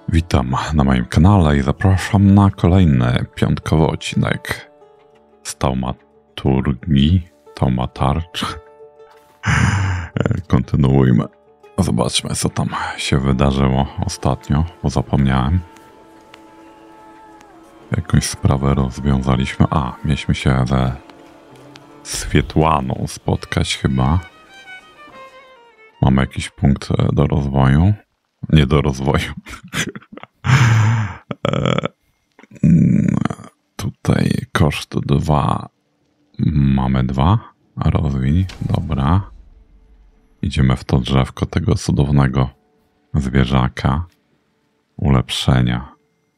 Witam na moim kanale i zapraszam na kolejny piątkowy odcinek z Taumatarcz. Kontynuujmy. Zobaczmy, co tam się wydarzyło ostatnio, bo zapomniałem. Jakąś sprawę rozwiązaliśmy. Mieliśmy się ze Swietłaną spotkać chyba. Mamy jakiś punkt do rozwoju. Nie do rozwoju. Tutaj koszt 2. Mamy 2. Rozwij. Dobra. Idziemy w to drzewko tego cudownego zwierzaka. Ulepszenia.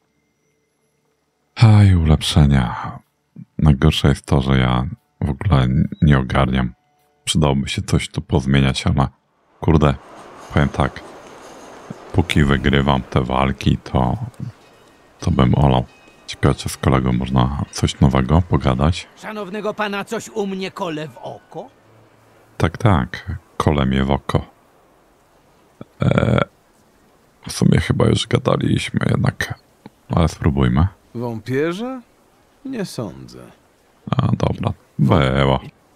I ulepszenia. Najgorsze jest to, że ja w ogóle nie ogarniam. Przydałoby się coś tu pozmieniać, ale kurde, powiem tak. Póki wygrywam te walki, to bym olał. Ciekawe, czy z kolegą można coś nowego pogadać. Szanownego pana coś u mnie kole w oko? Tak. Kole mnie w oko. W sumie chyba już gadaliśmy jednak, ale spróbujmy. Wąpierze? Nie sądzę. Dobra. Było.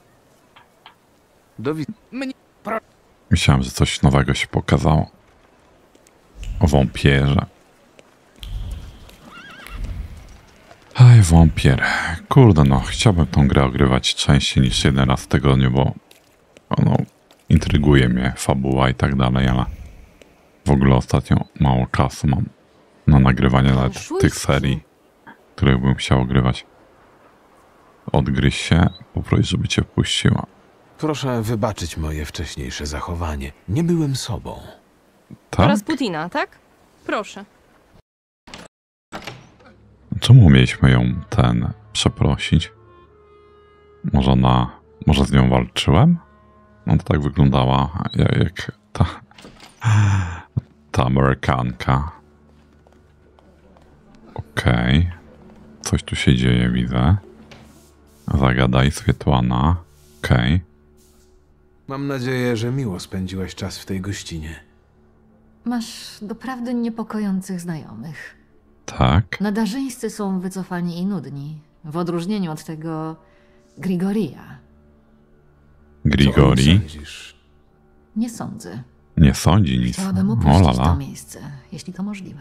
Mnie... Myślałem, że coś nowego się pokazało. O wąpierze. Wąpier. Kurde, chciałbym tą grę ogrywać częściej niż jeden raz w tygodniu, bo intryguje mnie fabuła i tak dalej, ale w ogóle ostatnio mało czasu mam na nagrywanie nawet tych serii, których bym chciał ogrywać. Odgryź się, poproś, żeby cię wpuściła. Proszę wybaczyć moje wcześniejsze zachowanie. Nie byłem sobą. Tak? Rasputina, tak? Proszę. Czemu mieliśmy ją przeprosić? Może z nią walczyłem? To tak wyglądała jak ta Amerykanka. Okej. Coś tu się dzieje, widzę. Zagadaj, Swietłana. Okej. Mam nadzieję, że miło spędziłaś czas w tej gościnie. Masz doprawdy niepokojących znajomych. Tak. Nadarzyńscy są wycofani i nudni, w odróżnieniu od tego Grigoria. Co o nim sądzisz? Nie sądzę. Nie sądzi nic. Chciałabym opuścić to miejsce, jeśli to możliwe.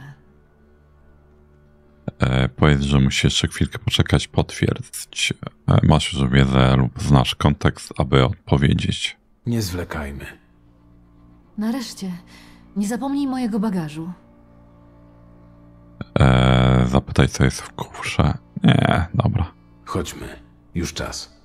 Powiedz, że musisz jeszcze chwilkę poczekać, potwierdź. Masz już wiedzę lub znasz kontekst, aby odpowiedzieć. Nie zwlekajmy. Nareszcie, nie zapomnij mojego bagażu. Zapytaj, co jest w kufrze. Nie, dobra. Chodźmy. Już czas.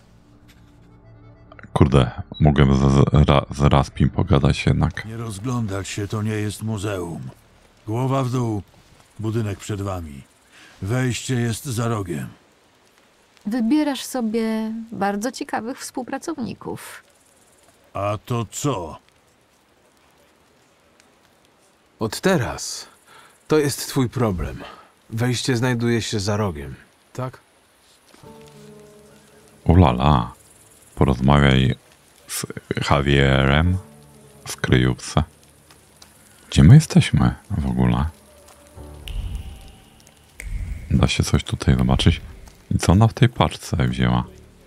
Kurde, mogłem z Raspim pogadać jednak. Nie rozglądać się, to nie jest muzeum. Głowa w dół, budynek przed wami. Wejście jest za rogiem. Wybierasz sobie bardzo ciekawych współpracowników. A to co? Od teraz to jest twój problem. Wejście znajduje się za rogiem, tak? Ulala, porozmawiaj z Javierem w kryjówce. Gdzie my jesteśmy w ogóle? Da się coś tutaj zobaczyć? I co ona w tej paczce wzięła?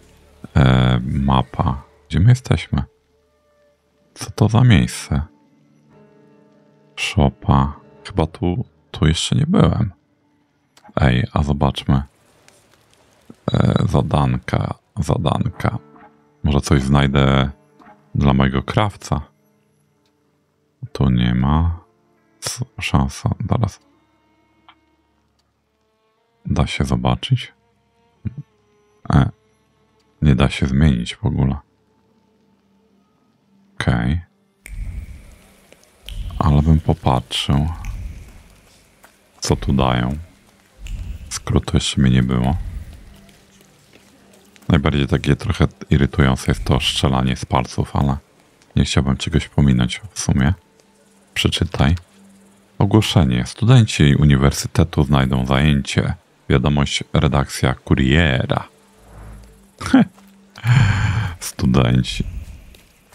Mapa. Gdzie my jesteśmy? Co to za miejsce? Szopa. Chyba tu jeszcze nie byłem. A zobaczmy. Zadanka. Może coś znajdę dla mojego krawca. Tu nie ma. Szansa. Zaraz. Da się zobaczyć? Nie da się zmienić w ogóle. Okej. Ale bym popatrzył, co tu dają. Skrótu jeszcze mnie nie było. Najbardziej takie trochę irytujące jest to strzelanie z palców, ale nie chciałbym czegoś pominąć w sumie. Przeczytaj. Ogłoszenie. Studenci uniwersytetu znajdą zajęcie. Wiadomość, redakcja Kuriera.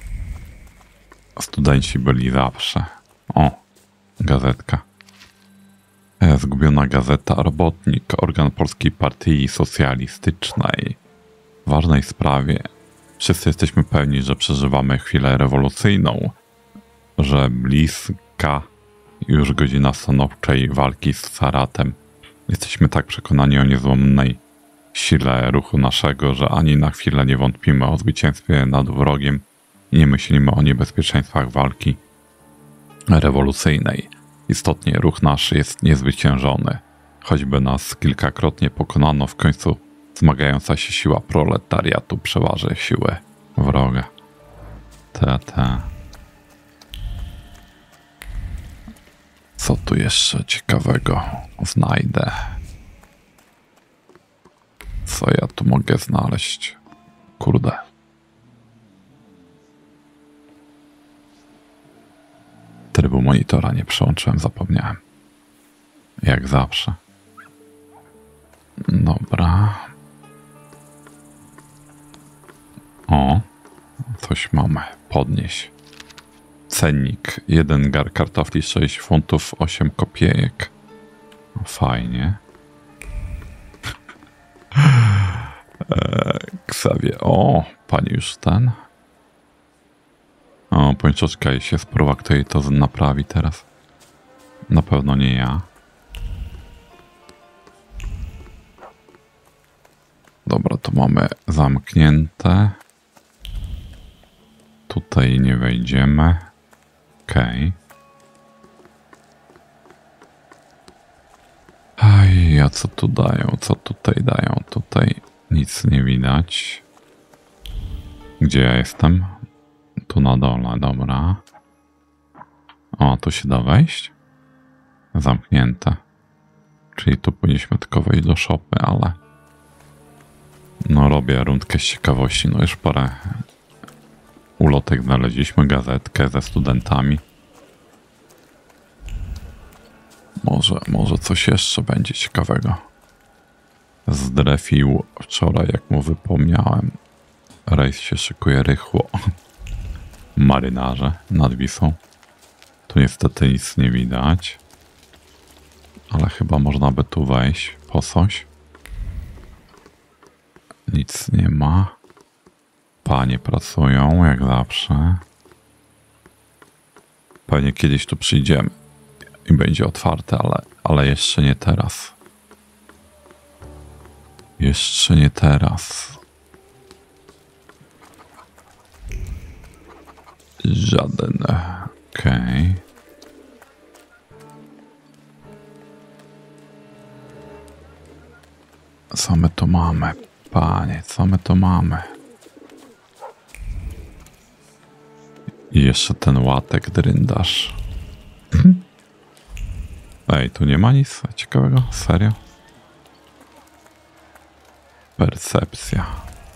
Studenci byli zawsze. O, gazetka. Zgubiona gazeta Robotnik, organ Polskiej Partii Socjalistycznej. W ważnej sprawie. Wszyscy jesteśmy pewni, że przeżywamy chwilę rewolucyjną, że bliska już godzina stanowczej walki z Saratem. Jesteśmy tak przekonani o niezłomnej sile ruchu naszego, że ani na chwilę nie wątpimy o zwycięstwie nad wrogiem i nie myślimy o niebezpieczeństwach walki rewolucyjnej. Istotnie ruch nasz jest niezwyciężony. Choćby nas kilkakrotnie pokonano, w końcu zmagająca się siła proletariatu przeważy siłę wroga. Co tu jeszcze ciekawego znajdę? Co ja tu mogę znaleźć? Kurde. Trybu monitora nie przełączyłem, zapomniałem. Jak zawsze. Dobra. O, coś mamy. Podnieś. Cennik. 1 gar kartofli, 6 funtów, 8 kopiejek. No, fajnie. Ksawie. O, pani już ten. O, pończoczka jej się spróba, kto jej to naprawi teraz. Na pewno nie ja. Dobra, to mamy zamknięte. Tutaj nie wejdziemy. Okej. Aj, a co tu dają? Co tutaj dają? Tutaj nic nie widać. Gdzie ja jestem? Tu na dole, dobra. O, tu się da wejść? Zamknięte. Czyli tu powinniśmy tylko wejść do szopy, ale... No robię rundkę z ciekawości. No już parę ulotek znaleźliśmy, gazetkę ze studentami. Może coś jeszcze będzie ciekawego. Zdrefił wczoraj, jak mu wypomniałem. Rejs się szykuje rychło. Marynarze nad Wisłą. Tu niestety nic nie widać. Ale chyba można by tu wejść po coś. Nic nie ma. Panie pracują, jak zawsze. Pewnie kiedyś tu przyjdziemy i będzie otwarte, ale jeszcze nie teraz. Jeszcze nie teraz. Żaden. Okej. Co my tu mamy? Panie, co my tu mamy? I jeszcze ten łatek dryndasz. Ej, tu nie ma nic ciekawego? Serio? Percepcja.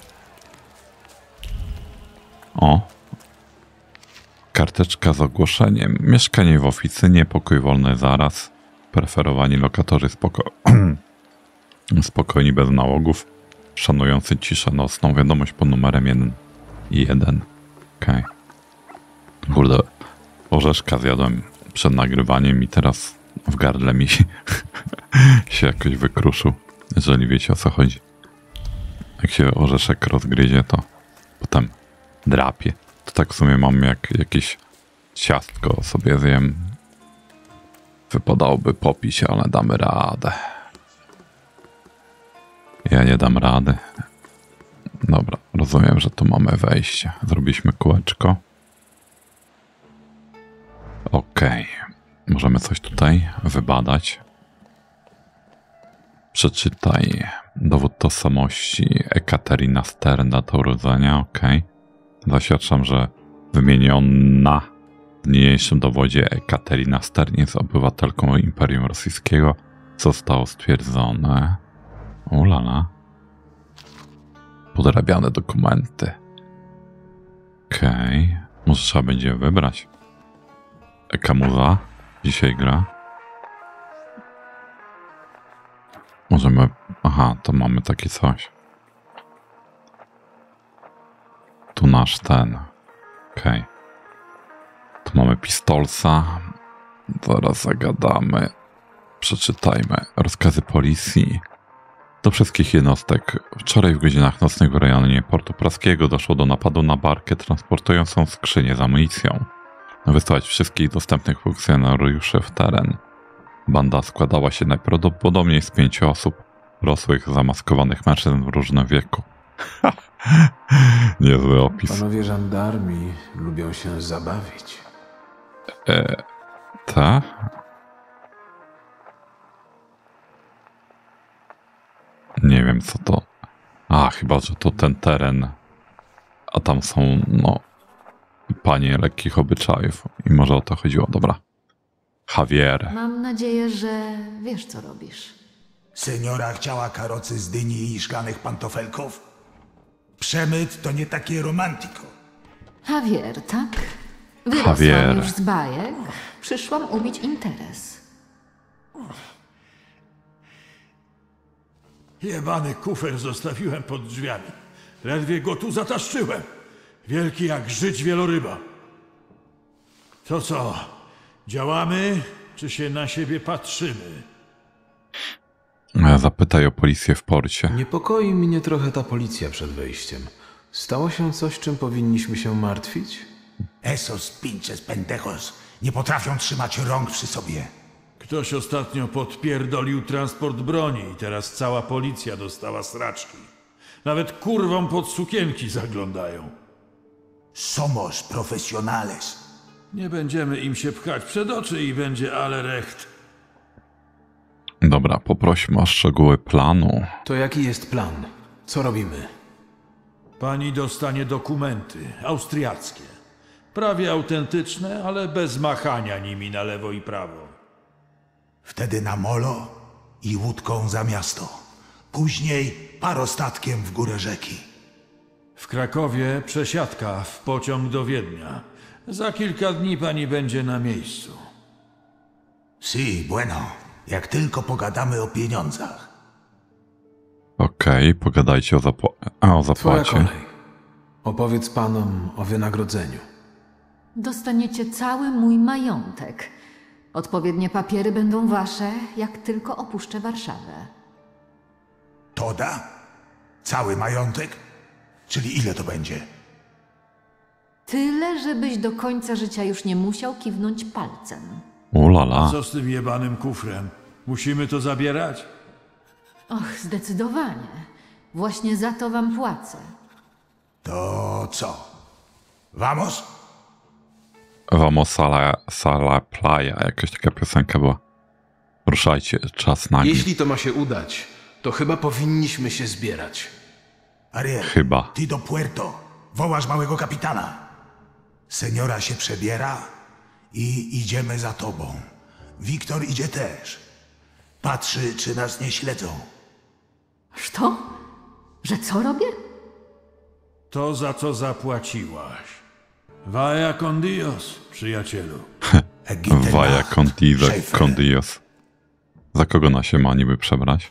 O. Karteczka z ogłoszeniem. Mieszkanie w oficynie, pokój wolny zaraz. Preferowani lokatorzy spokojni bez nałogów. Szanujący ciszę nocną. Wiadomość pod numerem 1. Okej. Kurde, orzeszka zjadłem przed nagrywaniem i teraz w gardle mi się jakoś wykruszył, jeżeli wiecie o co chodzi. Jak się orzeszek rozgryzie, to potem drapie. To tak w sumie mam jak jakieś ciastko sobie zjem. Wypadałoby popić, ale damy radę. Ja nie dam rady. Dobra, rozumiem, że tu mamy wejście. Zrobiliśmy kółeczko. Okej. Możemy coś tutaj wybadać. Przeczytaj. Dowód tożsamości Ekaterina Stern, data urodzenia. Okej. Zaświadczam, że wymieniona w niniejszym dowodzie Ekaterina Stern jest obywatelką Imperium Rosyjskiego. Zostało stwierdzone. Ulala. Podrabiane dokumenty. Okej. Może trzeba będzie wybrać. Jaka muza dzisiaj gra? Możemy... Aha, to mamy takie coś. Tu nasz ten. Okej. Tu mamy pistolsa. Zaraz zagadamy. Przeczytajmy. Rozkazy policji. Do wszystkich jednostek. Wczoraj w godzinach nocnych w rejonie Portu Praskiego doszło do napadu na barkę transportującą skrzynię z amunicją. Wysłać wszystkich dostępnych funkcjonariuszy w teren. Banda składała się najprawdopodobniej z 5 osób, rosłych, zamaskowanych mężczyzn w różnym wieku. Niezły opis. Panowie żandarmi lubią się zabawić. Ta? Nie wiem co to. A, chyba, że to ten teren. A tam są, no, panie lekkich obyczajów. I może o to chodziło. Dobra. Javier. Mam nadzieję, że wiesz, co robisz. Seniora chciała karocy z dyni i szklanych pantofelków? Przemyt to nie takie romantiko. Javier, tak? Javier. Wyrosłam już z bajek. Przyszłam ubić interes. Jebany kufer zostawiłem pod drzwiami. Ledwie go tu zataszczyłem. Wielki jak żyć wieloryba. To co? Działamy, czy się na siebie patrzymy? Zapytaj o policję w porcie. Niepokoi mnie trochę ta policja przed wejściem. Stało się coś, czym powinniśmy się martwić? Esos pinches pendejos nie potrafią trzymać rąk przy sobie. Ktoś ostatnio podpierdolił transport broni i teraz cała policja dostała sraczki. Nawet kurwom pod sukienki zaglądają. Somos profesionales. Nie będziemy im się pchać przed oczy i będzie ale recht. Dobra, poprośmy o szczegóły planu. To jaki jest plan? Co robimy? Pani dostanie dokumenty austriackie. Prawie autentyczne, ale bez machania nimi na lewo i prawo. Wtedy na molo i łódką za miasto. Później parostatkiem w górę rzeki. W Krakowie przesiadka w pociąg do Wiednia. Za kilka dni pani będzie na miejscu. Si, bueno. Jak tylko pogadamy o pieniądzach. Okej, pogadajcie o, o Twoja zapłacie. kolej. Opowiedz panom o wynagrodzeniu. Dostaniecie cały mój majątek. Odpowiednie papiery będą wasze, jak tylko opuszczę Warszawę. To da? Cały majątek? Czyli ile to będzie? Tyle, żebyś do końca życia już nie musiał kiwnąć palcem. Ulala. Co z tym jebanym kufrem? Musimy to zabierać? Och, zdecydowanie. Właśnie za to wam płacę. To co? Vamos? Vamos sala playa. Jakaś taka piosenka była. Ruszajcie, czas nagi. Jeśli to ma się udać, to chyba powinniśmy się zbierać. Ariel, Chyba. ty do Puerto. Wołasz małego kapitana. Seniora się przebiera i idziemy za tobą. Wiktor idzie też. Patrzy, czy nas nie śledzą. Co? Że co robię? To, za co zapłaciłaś. Vaya con Dios, przyjacielu. Vaya con Dios. Za kogo na się ma niby przebrać?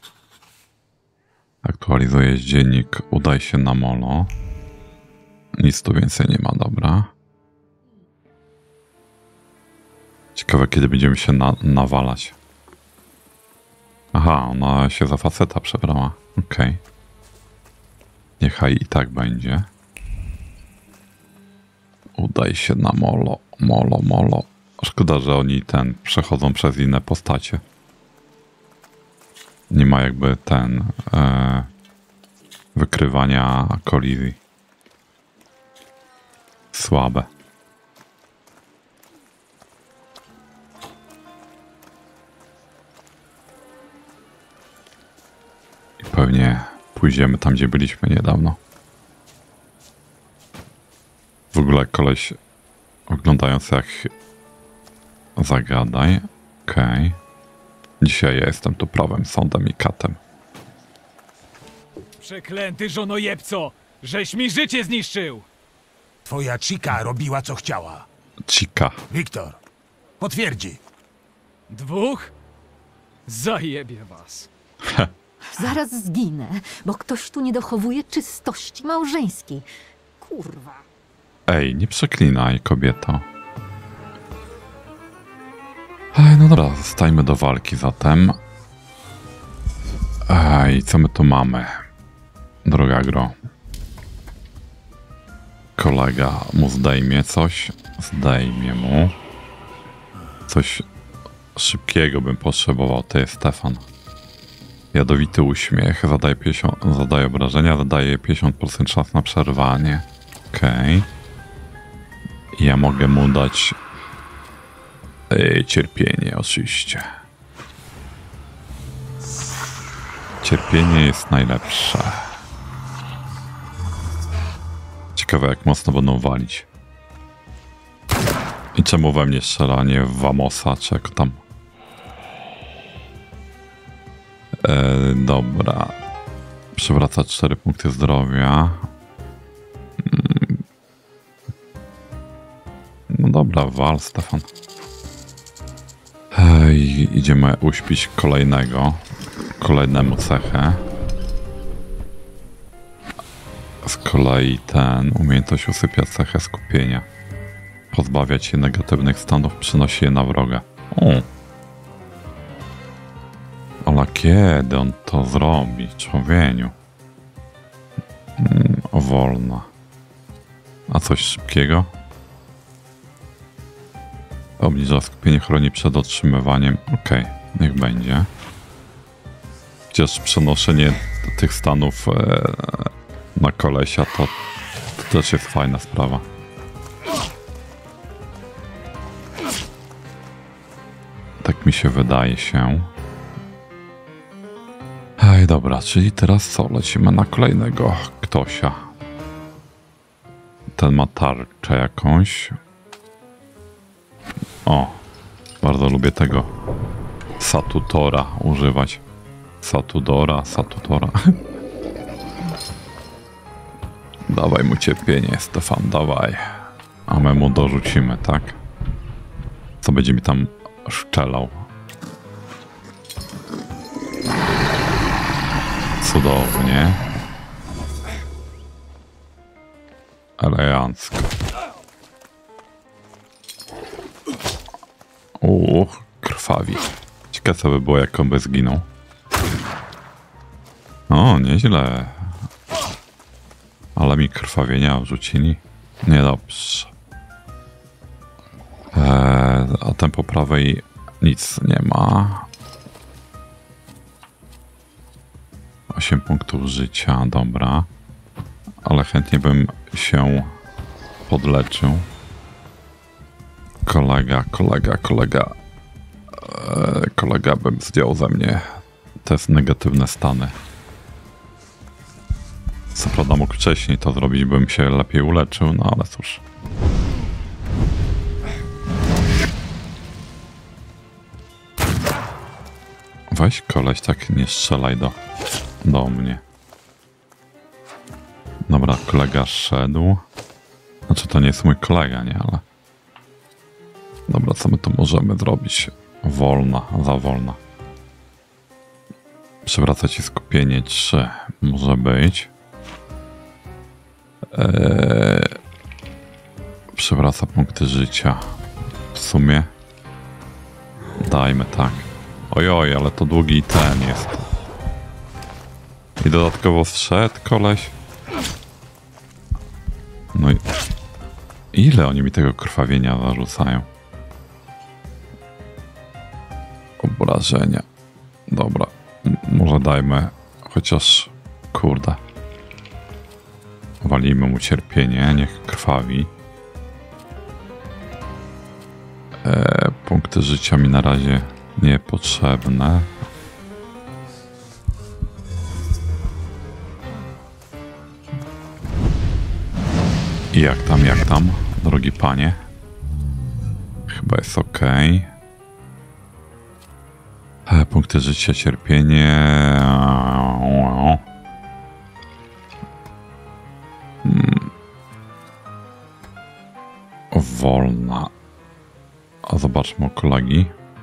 Aktualizujesz dziennik. Udaj się na molo. Nic tu więcej nie ma, dobra. Ciekawe, kiedy będziemy się nawalać. Aha, ona się za faceta przebrała. Okej. Niechaj i tak będzie. Udaj się na molo. Molo. Szkoda, że oni przechodzą przez inne postacie. Nie ma jakby wykrywania kolizji. Słabe. I pewnie pójdziemy tam, gdzie byliśmy niedawno. W ogóle koleś oglądający jak zagadaj. Okej. Dzisiaj ja jestem tu prawem, sądem i katem. Przeklęty żonojebco! Żeś mi życie zniszczył! Twoja chica robiła, co chciała. Chica. Wiktor, potwierdzi. 2? Zajebie was. Zaraz zginę, bo ktoś tu nie dochowuje czystości małżeńskiej. Kurwa. Ej, nie przeklinaj, kobieto. No dobra, zostajmy do walki zatem. I co my tu mamy? Droga gro. Kolega mu zdejmie coś. Zdejmie mu. Coś szybkiego bym potrzebował. To jest Stefan. Jadowity uśmiech. Zadaje obrażenia. Zadaje 50% szans na przerwanie. Okej. Ja mogę mu dać cierpienie oczywiście. Cierpienie jest najlepsze. Ciekawe jak mocno będą walić. I czemu we mnie strzelanie w Vamosa, czy jak tam? Dobra. Przywraca 4 punkty zdrowia. No dobra, wal Stefan. Idziemy uśpić kolejnemu cechę. Z kolei umiejętność usypia cechę skupienia. Pozbawiać się negatywnych stanów, przynosi je na wroga. Ale kiedy on to zrobi, człowieniu? Wolna. A coś szybkiego? Obniża skupienie, chroni przed otrzymywaniem. Okej, niech będzie. Chociaż przenoszenie tych stanów na kolesia to też jest fajna sprawa. Tak mi się wydaje się. Dobra, czyli teraz co? Lecimy na kolejnego ktosia. Ten ma tarczę jakąś. O, bardzo lubię tego Satutora używać. Satutora. Dawaj mu cierpienie, Stefan, dawaj. A my mu dorzucimy, tak? Co będzie mi tam szczelał? Cudownie. Elegancko. Krwawi. Ciekawe co by było, jak on by zginął. O, nieźle. Ale mi krwawienia wrzucili. Niedobrze. A ten po prawej nic nie ma. 8 punktów życia, dobra. Ale chętnie bym się podleczył. Kolega bym zdjął ze mnie te negatywne stany. Co prawda mógł wcześniej to zrobić, bym się lepiej uleczył, no ale cóż. Weź koleś, tak nie strzelaj do mnie. Dobra, kolega szedł. Znaczy to nie jest mój kolega, nie, ale... Dobra, co my tu możemy zrobić? Za wolna. Przywracać i skupienie 3 może być. Przywraca punkty życia. W sumie dajmy tak. Ojoj, ale to długi ten jest. I dodatkowo wszedł koleś. No i ile oni mi tego krwawienia zarzucają? Obrażenia. Dobra. Może dajmy chociaż... Kurde. Walimy mu cierpienie. Niech krwawi. Punkty życia mi na razie niepotrzebne. I jak tam, drogi panie? Chyba jest ok. Punkty życia, cierpienie. Wolna. A zobaczmy u kolegi.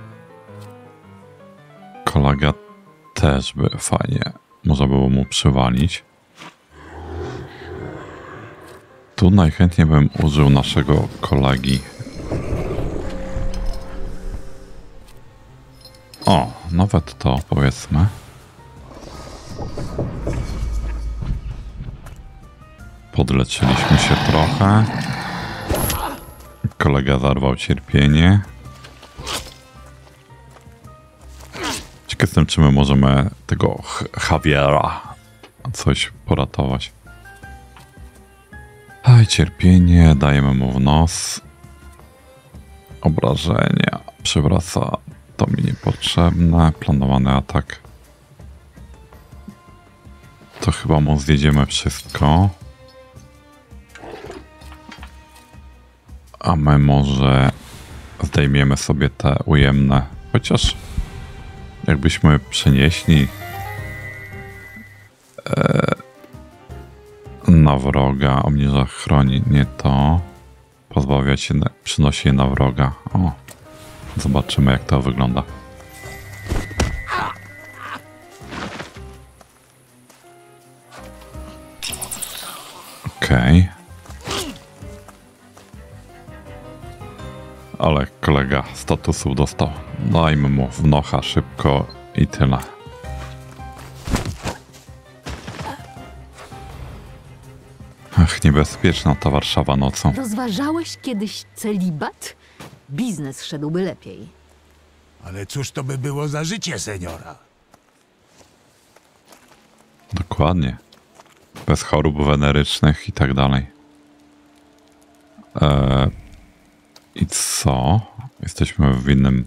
Kolega też by fajnie. Można było mu przywalić. Tu najchętniej bym użył naszego kolegi. O, nawet to powiedzmy. Podleczyliśmy się trochę. Kolega zarwał cierpienie. Ciekaw jestem, czy my możemy tego Javiera coś poratować. Aj, cierpienie, dajemy mu w nos. Obrażenia. Przywraca, to mi niepotrzebne. Planowany atak. To chyba mu zjedziemy wszystko. A my może zdejmiemy sobie te ujemne. Chociaż jakbyśmy przenieśli na wroga, obniża, chroni, nie to. Pozbawia się, przynosi je na wroga. O, zobaczymy jak to wygląda. Okej. Ale kolega statusów dostał. Dajmy mu w nocha szybko i tyle. Ach, niebezpieczna ta Warszawa nocą. Rozważałeś kiedyś celibat? Biznes szedłby lepiej. Ale cóż to by było za życie, seniora? Dokładnie. Bez chorób wenerycznych i tak dalej. I co? Jesteśmy w innym...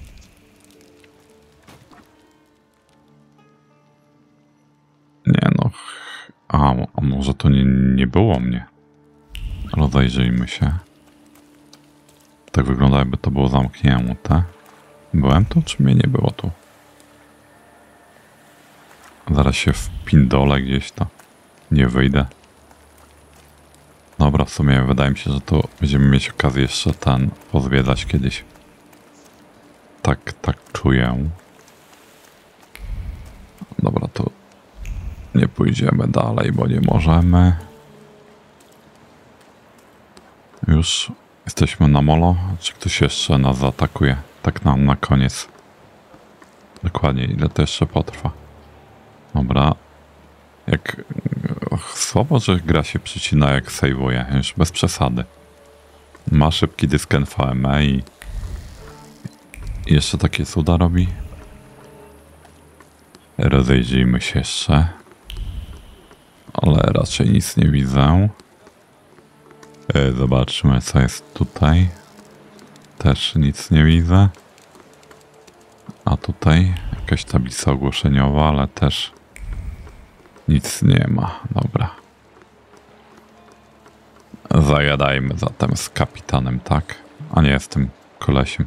Nie no... A może to nie było mnie? Rozejrzyjmy się. Tak wygląda, jakby to było zamknięte. Byłem tu, czy mnie nie było tu? Zaraz się wpindolę gdzieś to. Nie wyjdę. Dobra, w sumie wydaje mi się, że tu będziemy mieć okazję jeszcze ten pozwiedzać kiedyś. Tak czuję. Dobra, to nie pójdziemy dalej, bo nie możemy. Już jesteśmy na molo. Czy ktoś jeszcze nas zaatakuje? Tak na koniec. Dokładnie, ile to jeszcze potrwa. Dobra. Jak słabo, że gra się przycina jak save'uje, już bez przesady. Ma szybki dysk NVMe i jeszcze takie cuda robi. Rozejrzyjmy się jeszcze. Ale raczej nic nie widzę. Zobaczmy co jest tutaj. Też nic nie widzę. A tutaj jakaś tablica ogłoszeniowa, ale też nic nie ma. Dobra. Zagadajmy zatem z kapitanem, tak? A nie, z tym kolesiem.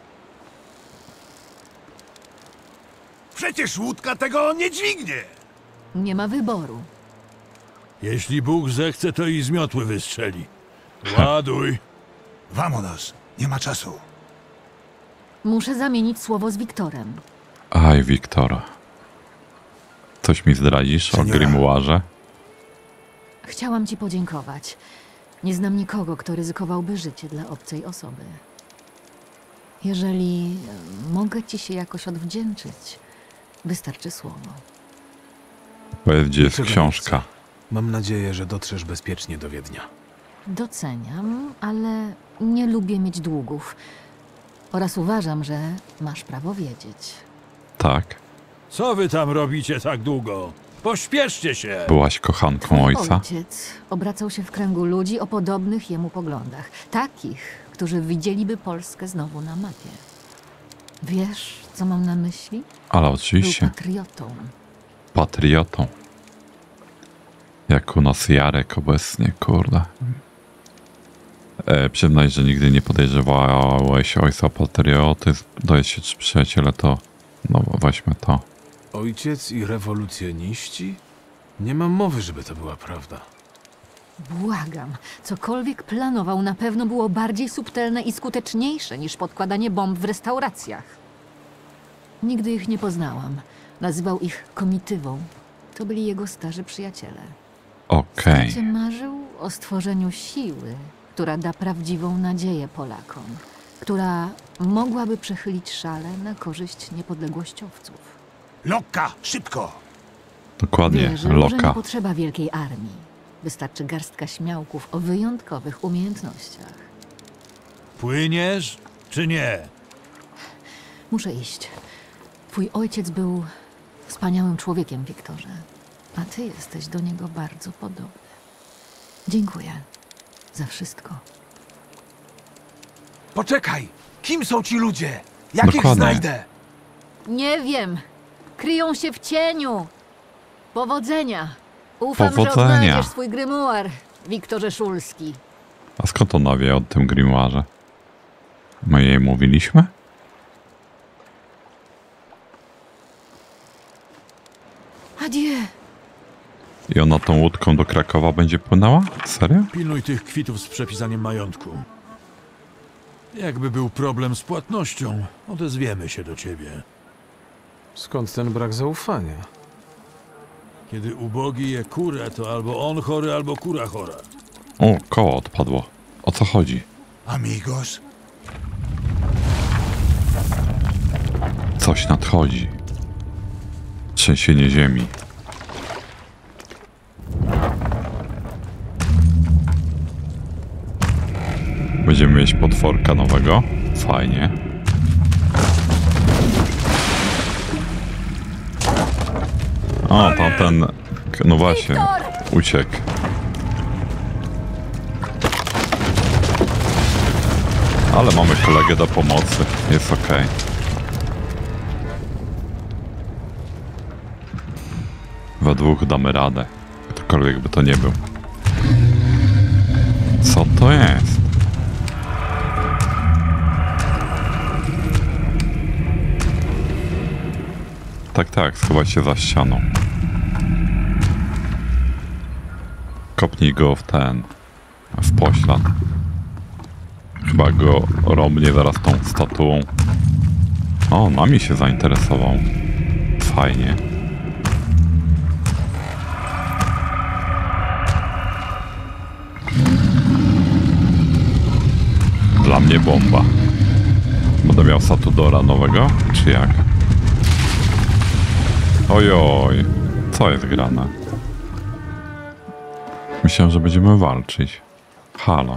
Przecież łódka tego nie dźwignie! Nie ma wyboru. Jeśli Bóg zechce, to i z miotły wystrzeli. Ładuj! Vamonos, nie ma czasu. Muszę zamienić słowo z Wiktorem. Aj, Wiktor. Coś mi zdradzisz o Seniora. Grimoirze? Chciałam ci podziękować. Nie znam nikogo, kto ryzykowałby życie dla obcej osoby. Jeżeli mogę ci się jakoś odwdzięczyć, wystarczy słowo. Powiedz, gdzie jest Niczego nie książka. chcę. Mam nadzieję, że dotrzesz bezpiecznie do Wiednia. Doceniam, ale nie lubię mieć długów. Oraz uważam, że masz prawo wiedzieć. Tak? Co wy tam robicie tak długo? Pośpieszcie się! Byłaś kochanką Twój ojca? ojciec obracał się w kręgu ludzi o podobnych jemu poglądach. Takich, którzy widzieliby Polskę znowu na mapie. Wiesz, co mam na myśli? Ale Był oczywiście. patriotą. Patriotą. Jak u nas Jarek obecnie, kurde. Przyznaj, że nigdy nie podejrzewałeś ojca o patriotyzm. Dowiedz się, czy przyjaciele to... No weźmy to. Ojciec i rewolucjoniści? Nie mam mowy, żeby to była prawda. Błagam, cokolwiek planował na pewno było bardziej subtelne i skuteczniejsze niż podkładanie bomb w restauracjach. Nigdy ich nie poznałam. Nazywał ich komitywą. To byli jego starzy przyjaciele. Okej. Marzył o stworzeniu siły, która da prawdziwą nadzieję Polakom. która mogłaby przechylić szale na korzyść niepodległościowców. Lokka, szybko! Dokładnie, Wierzę, że nie Loka. potrzeba wielkiej armii. Wystarczy garstka śmiałków o wyjątkowych umiejętnościach. Płyniesz czy nie? Muszę iść. Twój ojciec był wspaniałym człowiekiem, Wiktorze. A ty jesteś do niego bardzo podobny. Dziękuję za wszystko. Poczekaj! Kim są ci ludzie? Jak ich Dokładnie. znajdę? Nie wiem. Kryją się w cieniu. Powodzenia. Ufam, że Powodzenia. odnajdziesz swój grymuar, Wiktorze Szulski. A skąd ona wie o tym grimoirze? My jej mówiliśmy? Adieu. I ona tą łódką do Krakowa będzie płynęła? Serio? Pilnuj tych kwitów z przepisaniem majątku. Jakby był problem z płatnością, odezwiemy się do ciebie. Skąd ten brak zaufania? Kiedy ubogi je kurę, to albo on chory, albo kura chora. O, koło odpadło. O co chodzi? Amigos, Coś nadchodzi. Trzęsienie ziemi. Będziemy mieć potworka nowego. Fajnie. O, tamten... No właśnie, uciekł. Ale mamy kolegę do pomocy. Jest okej. We dwóch damy radę. Ktokolwiek by to nie był. Co to jest? Tak, schować się za ścianą. Kopnij go w w poślad. Chyba go romnie zaraz tą statuą. O, nami się zainteresował. Fajnie. Dla mnie bomba. Będę miał Satudora nowego? Czy jak? Ojoj. Co jest grane? Myślałem, że będziemy walczyć. Halo.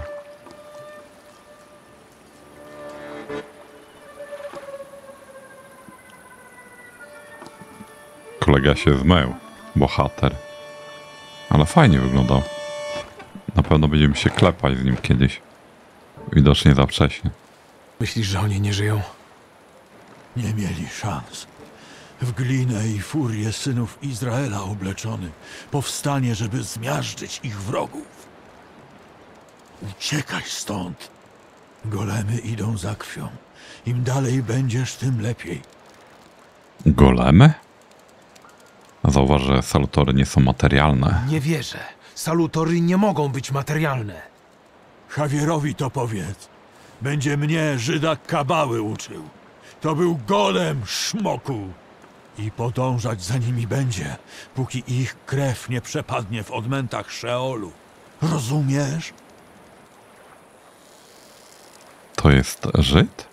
Kolega się zmył. Bohater. Ale fajnie wyglądał. Na pewno będziemy się klepać z nim kiedyś. Widocznie za wcześnie. Myślisz, że oni nie żyją? Nie mieli szans. W glinę i furię synów Izraela obleczony powstanie, żeby zmiażdżyć ich wrogów. Uciekaj stąd. Golemy idą za krwią. Im dalej będziesz, tym lepiej. Golemy? Zauważ, że salutory nie są materialne. Nie wierzę. Salutory nie mogą być materialne. Javierowi to powiedz. Będzie mnie, Żyda, kabały uczył. To był golem, szmoku. I podążać za nimi będzie, póki ich krew nie przepadnie w odmętach Szeolu. Rozumiesz? To jest Żyd?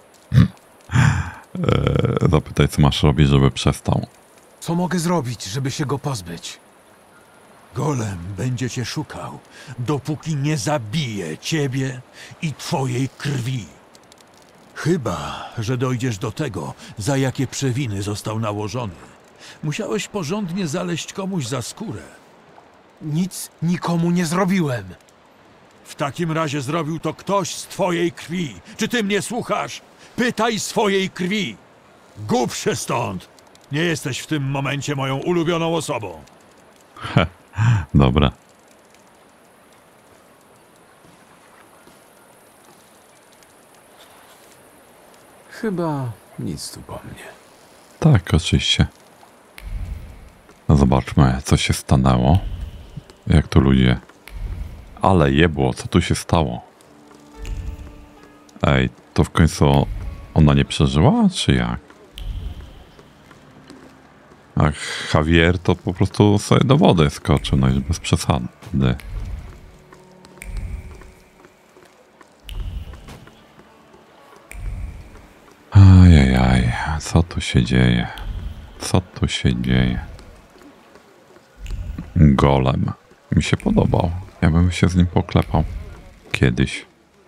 Zapytaj, co masz robić, żeby przestał. Co mogę zrobić, żeby się go pozbyć? Golem będzie cię szukał, dopóki nie zabije ciebie i twojej krwi. Chyba że dojdziesz do tego, za jakie przewiny został nałożony. Musiałeś porządnie zaleźć komuś za skórę. Nic nikomu nie zrobiłem. W takim razie zrobił to ktoś z twojej krwi. Czy ty mnie słuchasz? Pytaj swojej krwi. Gub się stąd. Nie jesteś w tym momencie moją ulubioną osobą. Dobra. Chyba nic tu po mnie. Tak, oczywiście. No zobaczmy, co się stanęło. Jak tu ludzie... Ale jebło, co tu się stało? Ej, to w końcu ona nie przeżyła, czy jak? A Javier to po prostu sobie do wody skoczył, no i bez przesady. Co tu się dzieje? Co tu się dzieje? Golem. Mi się podobał. Ja bym się z nim poklepał. Kiedyś.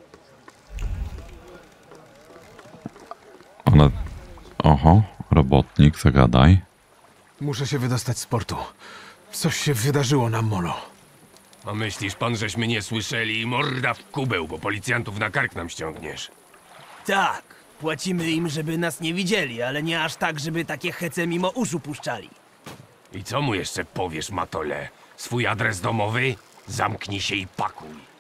Ale... Oho, robotnik, zagadaj. Muszę się wydostać z portu. Coś się wydarzyło na molo. A myślisz pan, żeśmy nie słyszeli i morda w kubeł, bo policjantów na kark nam ściągniesz? Tak, płacimy im, żeby nas nie widzieli, ale nie aż tak, żeby takie hece mimo uszu puszczali. I co mu jeszcze powiesz, Matole? Swój adres domowy? Zamknij się i pakuj.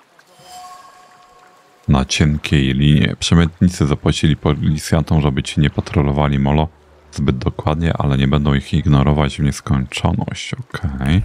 Na cienkiej linie. Przemytnicy zapłacili policjantom, żeby ci nie patrolowali molo zbyt dokładnie, ale nie będą ich ignorować w nieskończoność. Okej.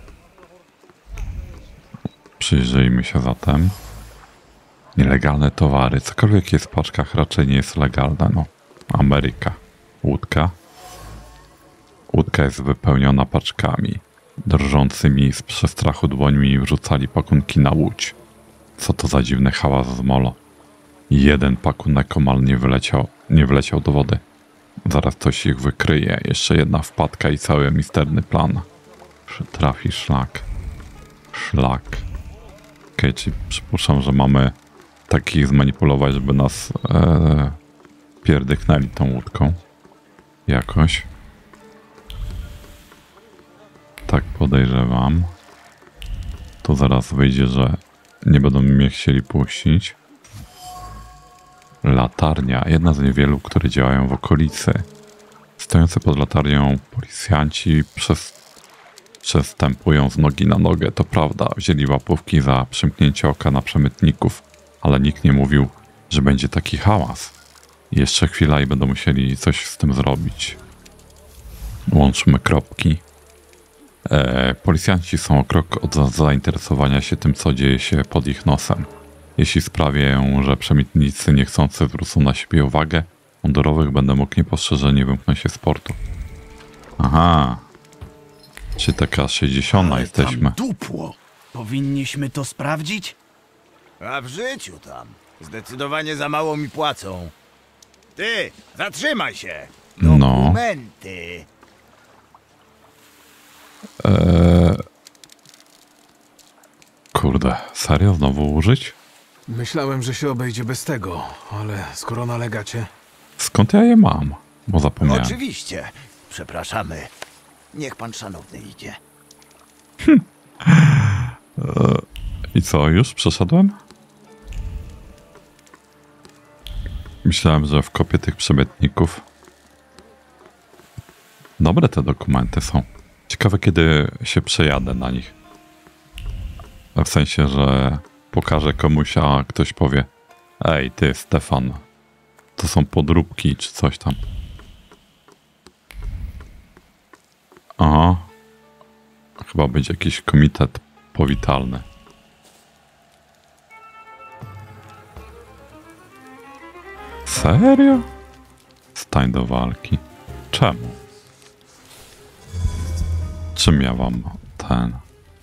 Przyjrzyjmy się zatem. Nielegalne towary. Cokolwiek jest w paczkach raczej nie jest legalne. No, Ameryka. Łódka. Łódka jest wypełniona paczkami. Drżącymi z przestrachu dłońmi wrzucali pakunki na łódź. Co to za dziwny hałas z molo. Jeden pakunek omal nie wleciał do wody. Zaraz coś ich wykryje. Jeszcze jedna wpadka i cały misterny plan. Trafi szlak. Szlak. Okej, czyli przypuszczam, że mamy takich zmanipulować, żeby nas pierdyknęli tą łódką. Jakoś. Tak podejrzewam. To zaraz wyjdzie, że nie będą mnie chcieli puścić. Latarnia. Jedna z niewielu, które działają w okolicy. Stojący pod latarnią policjanci przestępują z nogi na nogę. To prawda, wzięli łapówki za przymknięcie oka na przemytników, ale nikt nie mówił, że będzie taki hałas. Jeszcze chwila i będą musieli coś z tym zrobić. Łączmy kropki. Policjanci są o krok od zainteresowania się tym, co dzieje się pod ich nosem. Jeśli sprawię, że przemytnicy niechcący zwrócą na siebie uwagę, mundurowych będę mógł niepostrzeżenie wymknąć się z portu. Aha. Czy taka 60 jesteśmy? Dupło. Powinniśmy to sprawdzić? A w życiu tam. Zdecydowanie za mało mi płacą. Ty, zatrzymaj się. No. Dokumenty. Kurde, serio znowu użyć? Myślałem, że się obejdzie bez tego, ale skoro nalegacie... Skąd ja je mam? Bo zapomniałem. Oczywiście. Przepraszamy. Niech pan szanowny idzie. I co, już przeszedłem? Myślałem, że wkopię tych przemytników. Dobre te dokumenty są. Ciekawe, kiedy się przejadę na nich. W sensie, że pokażę komuś, a ktoś powie: ej, ty, Stefan, to są podróbki, czy coś tam. Aha. Chyba będzie jakiś komitet powitalny. Serio? Stań do walki. Czemu? Czym ja wam ten...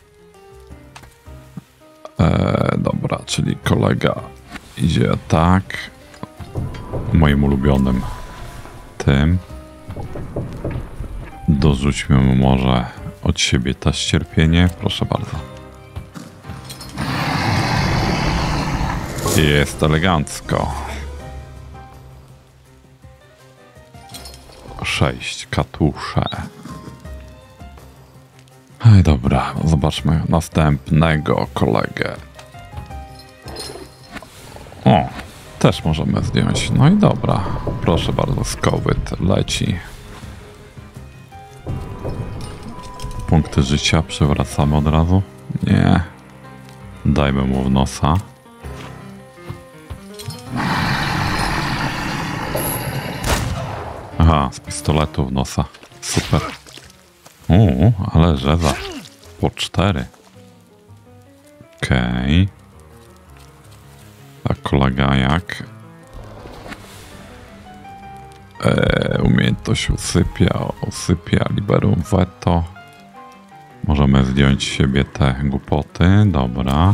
Dobra, czyli kolega idzie tak. Moim ulubionym tym. Dorzućmy mu może od siebie też cierpienie. Proszę bardzo. Jest elegancko. 6 katusze. Dobra, zobaczmy następnego kolegę. O, też możemy zdjąć. No i dobra, proszę bardzo, skowyt leci. Punkty życia przywracamy od razu? Nie. Dajmy mu w nosa. Aha, z pistoletu w nosa. Super. Ale żewa. Po 4. Okej. A kolega jak? Umiejętność usypia liberum veto. Możemy zdjąć z siebie te głupoty. Dobra.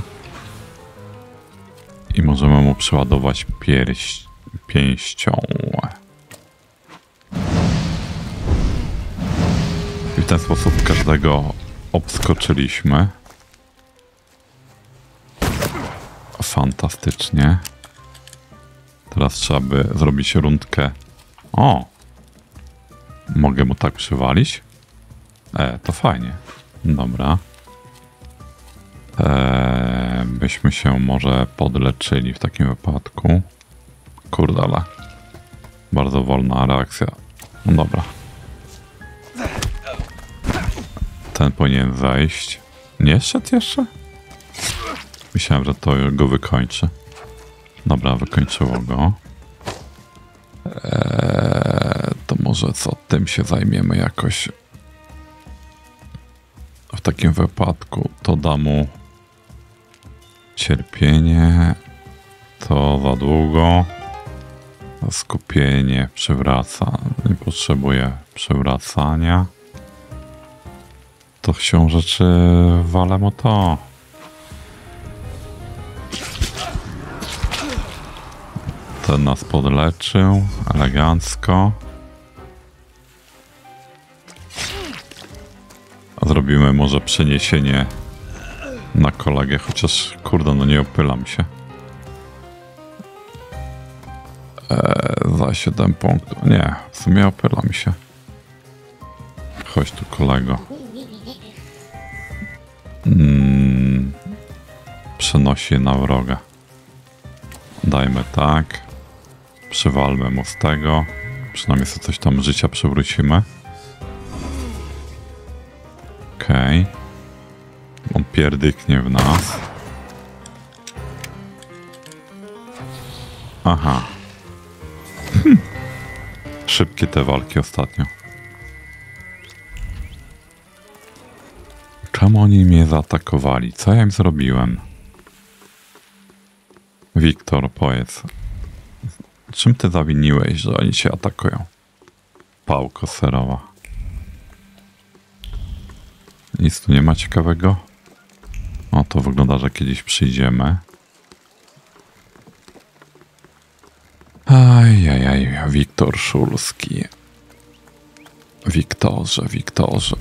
I możemy mu przeładować pięścią. w ten sposób każdego obskoczyliśmy. Fantastycznie. Teraz trzeba by zrobić rundkę. O! Mogę mu tak przywalić? To fajnie. Dobra. Byśmy się może podleczyli w takim wypadku. Kurde, ale bardzo wolna reakcja. No dobra. Ten powinien zejść. Nie szedł jeszcze? Myślałem, że to go wykończy. Dobra, wykończyło go. To może co, tym się zajmiemy jakoś. W takim wypadku to da mu cierpienie. To za długo. Skupienie przywraca. Nie potrzebuje przywracania. To się rzeczy walę mu to. Ten nas podleczył elegancko. Zrobimy może przeniesienie na kolegę, chociaż kurde, no nie opylam się. Za 7 punktów. Nie, w sumie opylam się. Chodź tu, kolego. Przenosi na wroga. Dajmy tak. Przywalmy mu z tego. Przynajmniej sobie coś tam życia przywrócimy. Okej. On pierdyknie w nas. Aha. Szybkie te walki ostatnio. Czemu oni mnie zaatakowali? Co ja im zrobiłem? Wiktor, powiedz. Czym ty zawiniłeś, że oni cię atakują? Pałko serowa. Nic tu nie ma ciekawego? O, to wygląda, że kiedyś przyjdziemy. Ajajaj, Wiktor Szulski. Wiktorze.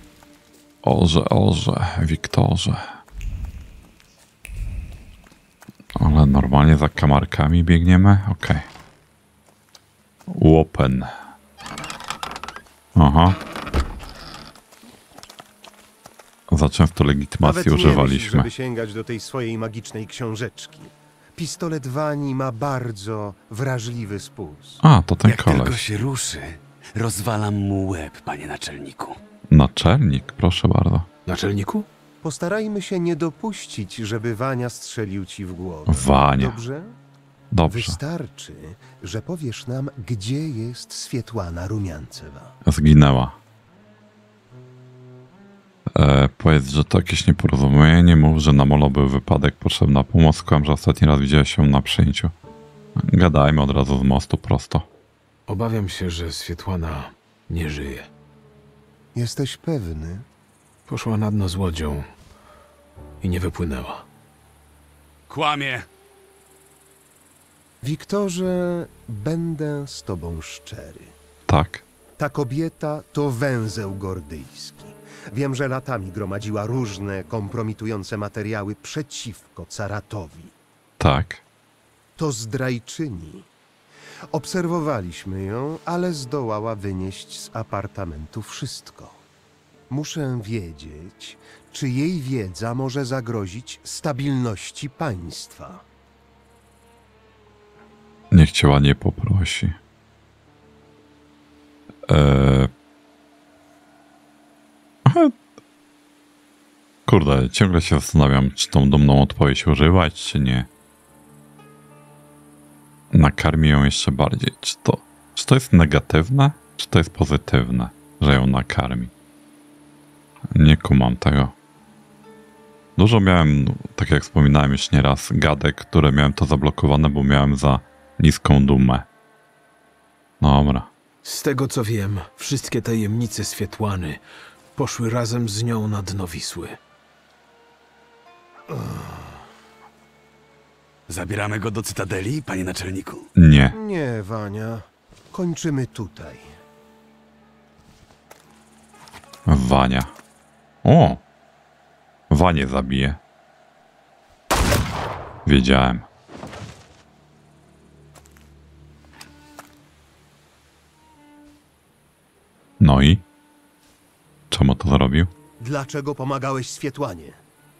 Orze, Wiktorze. Ale normalnie za kamarkami biegniemy? Okej. Łopen. Aha. Za często legitymacji Nawet używaliśmy. nie myśl, żeby sięgać do tej swojej magicznej książeczki. Pistolet Wani ma bardzo wrażliwy spust. A, to ten Jak tylko koleś. się ruszy, rozwalam mu łeb, panie naczelniku. Naczelnik, proszę bardzo. Naczelniku? Postarajmy się nie dopuścić, żeby Wania strzelił ci w głowę. Wania. Dobrze? Dobrze. Wystarczy, że powiesz nam, gdzie jest Swietłana Rumiancewa. Zginęła. Powiedz, że to jakieś nieporozumienie. Mów, że na molo był wypadek, potrzebna pomoc. Kłam, że ostatni raz widziałeś się na przyjęciu. Gadajmy od razu z mostu prosto. Obawiam się, że Swietłana nie żyje. Jesteś pewny? Poszła na dno z łodzią i nie wypłynęła. Kłamie! Wiktorze, będę z tobą szczery. Tak. Ta kobieta to węzeł gordyjski. Wiem, że latami gromadziła różne kompromitujące materiały przeciwko caratowi. Tak. To zdrajczyni. Obserwowaliśmy ją, ale zdołała wynieść z apartamentu wszystko. Muszę wiedzieć, czy jej wiedza może zagrozić stabilności państwa. Niech cię ładnie poprosi. Kurde, ciągle się zastanawiam, czy tą dumną odpowiedź używać, czy nie. Nakarmi ją jeszcze bardziej. Czy to jest negatywne, czy to jest pozytywne, że ją nakarmi? Nie kumam tego. Dużo miałem, tak jak wspominałem już nieraz, gadek, które miałem to zablokowane, bo miałem za niską dumę. Dobra. Z tego co wiem, wszystkie tajemnice Swietłany poszły razem z nią na dno Wisły. Zabieramy go do Cytadeli, panie naczelniku? Nie. Nie, Wania. Kończymy tutaj. Wania. O! Wanie zabije. Wiedziałem. No i? Czemu to zrobił? Dlaczego pomagałeś Swietłanie?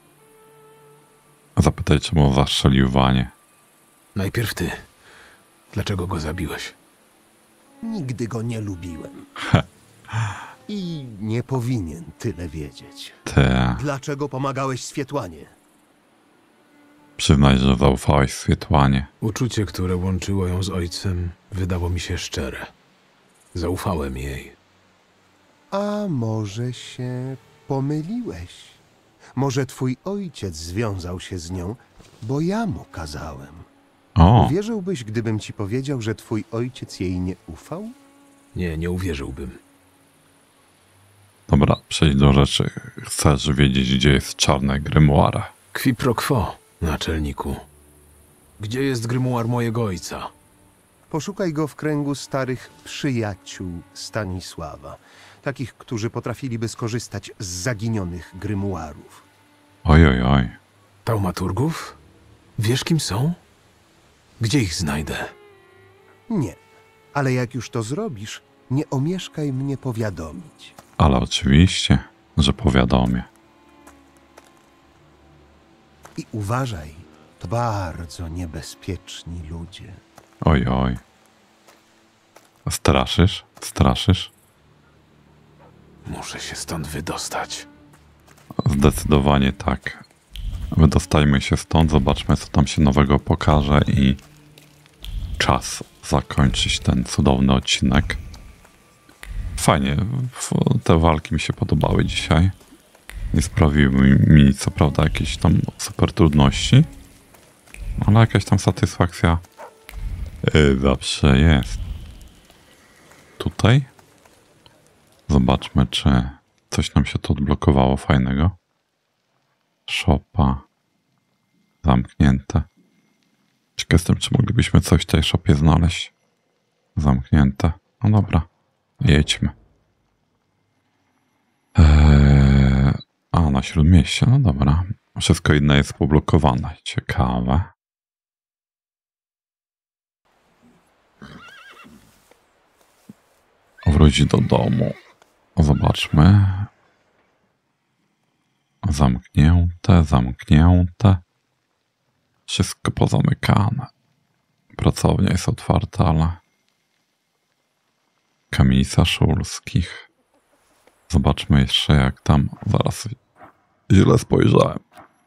Zapytaj, czemu zastrzelił Wanie. Najpierw ty. Dlaczego go zabiłeś? Nigdy go nie lubiłem. I nie powinien tyle wiedzieć. Te. Dlaczego pomagałeś Swietłanie? Przyznaj, że zaufałeś Swietłanie. Uczucie, które łączyło ją z ojcem, wydało mi się szczere. Zaufałem jej. A może się pomyliłeś? Może twój ojciec związał się z nią, bo ja mu kazałem. O, Uwierzyłbyś, gdybym ci powiedział, że twój ojciec jej nie ufał? Nie, nie uwierzyłbym. dobra, przejdź do rzeczy. Chcesz wiedzieć, gdzie jest czarne grimoire? Qui pro quo, naczelniku. Gdzie jest grymuar mojego ojca? Poszukaj go w kręgu starych przyjaciół Stanisława. Takich, którzy potrafiliby skorzystać z zaginionych grymuarów. Oj, oj, oj. Taumaturgów? Wiesz, kim są? Gdzie ich znajdę? Nie, ale jak już to zrobisz, nie omieszkaj mnie powiadomić. Ale oczywiście, że powiadomię. I uważaj, to bardzo niebezpieczni ludzie. Oj, oj. Straszysz? Straszysz? Muszę się stąd wydostać. Zdecydowanie tak. Wydostajmy się stąd, zobaczmy, co tam się nowego pokaże i czas zakończyć ten cudowny odcinek. Fajnie, te walki mi się podobały dzisiaj. Nie sprawiły mi co prawda jakieś tam super trudności, ale jakaś tam satysfakcja zawsze jest. Tutaj zobaczmy, czy coś nam się tu odblokowało fajnego. Shopa zamknięte. Ciekaw jestem, czy moglibyśmy coś w tej shopie znaleźć. Zamknięte. No dobra, jedźmy. A, na Śródmieście, no dobra. Wszystko inne jest poblokowane. Ciekawe. Wróć do domu. Zobaczmy. Zamknięte, zamknięte. Wszystko pozamykane. Pracownia jest otwarta, ale... Kamienica Szulskich. Zobaczmy jeszcze, jak tam... Zaraz źle spojrzałem.